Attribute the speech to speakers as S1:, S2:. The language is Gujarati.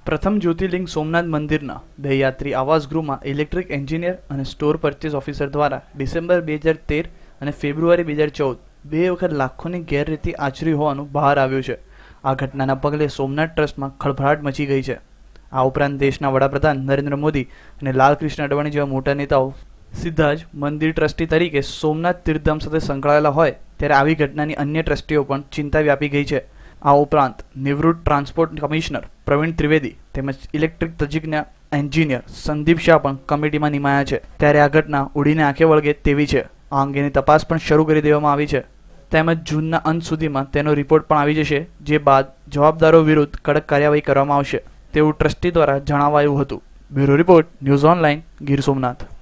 S1: પ્રથમ જ્યોતિર્લિંગ સોમનાથ મંદિરના 2 યાત્રી આવાસગૃહમાં ઇલેક્ટ્રિક એન્જિનિયર અને સ્ટોર પરચેઝ ઓફિસર દ્વારા ડિસેમ્બર 2013 અને ફેબ્રુઆરી 2014 બે વખત લાખોની ગેરરીતિ આચરી હોવાનું બહાર આવ્યું છે। આ ઘટનાના પગલે સોમનાથ ટ્રસ્ટમાં ખળભળાટ મચી ગઈ છે। આ ઉપરાંત દેશના વડાપ્રધાન નરેન્દ્ર મોદી અને લાલકૃષ્ણ અડવાણી જેવા મોટા નેતાઓ સીધા જ મંદિર ટ્રસ્ટી તરીકે સોમનાથ તીર્થધામ સાથે સંકળાયેલા હોય ત્યારે આવી ઘટનાની અન્ય ટ્રસ્ટીઓ પણ ચિંતા વ્યાપી ગઈ છે। આ ઉપરાંત નિવૃત્ત ટ્રાન્સપોર્ટ કમિશનર પ્રવીણ ત્રિવેદી તેમજ ઇલેક્ટ્રિક તજજ્ઞ એન્જિનિયર સંદીપ શાહ પણ કમિટીમાં નિમાયા છે। ત્યારે આ ઘટના ઉડીને આંખે વળગે તેવી છે। આ અંગેની તપાસ પણ શરૂ કરી દેવામાં આવી છે તેમજ જૂનના અંત સુધીમાં તેનો રિપોર્ટ પણ આવી જશે, જે બાદ જવાબદારો વિરુદ્ધ કડક કાર્યવાહી કરવામાં આવશે તેવું ટ્રસ્ટી દ્વારા જણાવાયું હતું। Bureau report, news online, Gir Somnath.